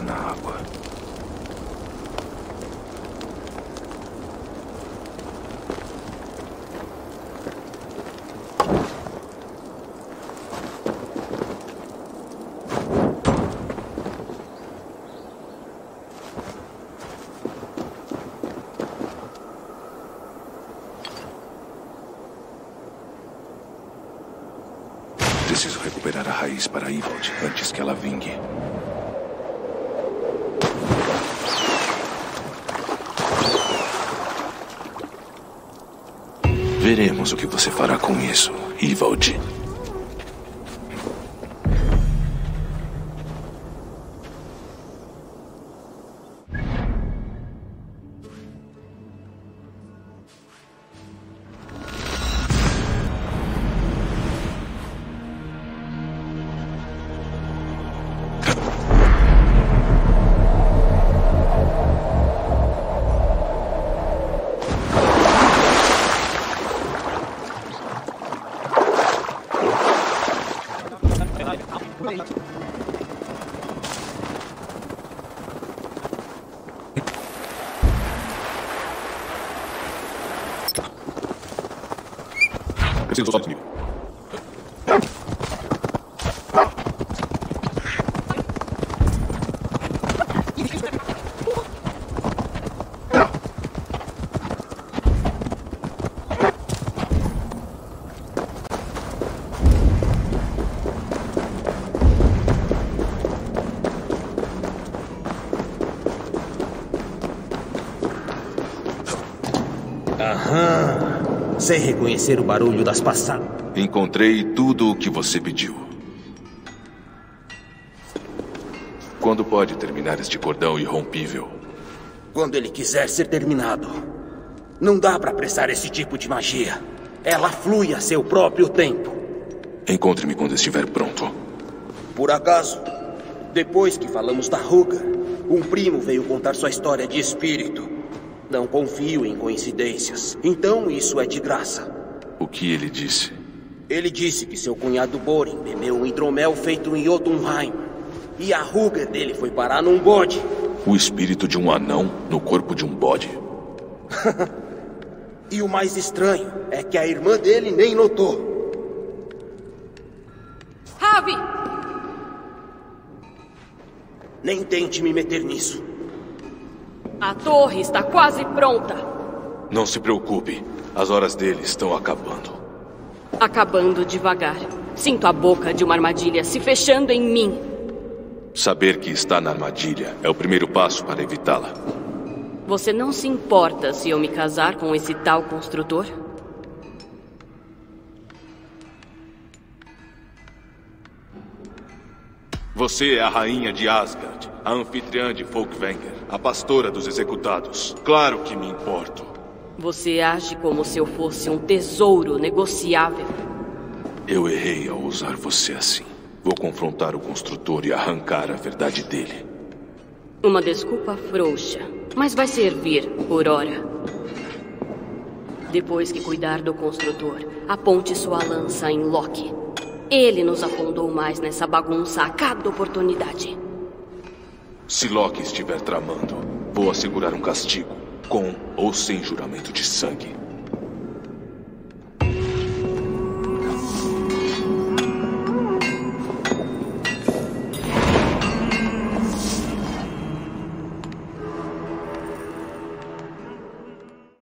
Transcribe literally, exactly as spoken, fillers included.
na água. Preciso recuperar a raiz para Evald antes que ela vingue. Veremos o que você fará com isso, Evald. Preciso só comigo. Aham. Sem reconhecer o barulho das passadas. Encontrei tudo o que você pediu. Quando pode terminar este cordão irrompível? Quando ele quiser ser terminado. Não dá pra apressar esse tipo de magia. Ela flui a seu próprio tempo. Encontre-me quando estiver pronto. Por acaso, depois que falamos da Ruga, um primo veio contar sua história de espírito. Não confio em coincidências. Então isso é de graça. O que ele disse? Ele disse que seu cunhado Borin bebeu um hidromel feito em Jotunheim. E a ruga dele foi parar num bode. O espírito de um anão no corpo de um bode? E o mais estranho é que a irmã dele nem notou. Ravi! Nem tente me meter nisso. A torre está quase pronta. Não se preocupe. As horas dele estão acabando. Acabando devagar. Sinto a boca de uma armadilha se fechando em mim. Saber que está na armadilha é o primeiro passo para evitá-la. Você não se importa se eu me casar com esse tal construtor? Você é a rainha de Asgard, a anfitriã de Folkvanger, a pastora dos executados. Claro que me importo. Você age como se eu fosse um tesouro negociável. Eu errei ao usar você assim. Vou confrontar o construtor e arrancar a verdade dele. Uma desculpa frouxa, mas vai servir por hora. Depois que cuidar do construtor, aponte sua lança em Loki. Ele nos afundou mais nessa bagunça a cada oportunidade. Se Loki estiver tramando, vou assegurar um castigo, com ou sem juramento de sangue.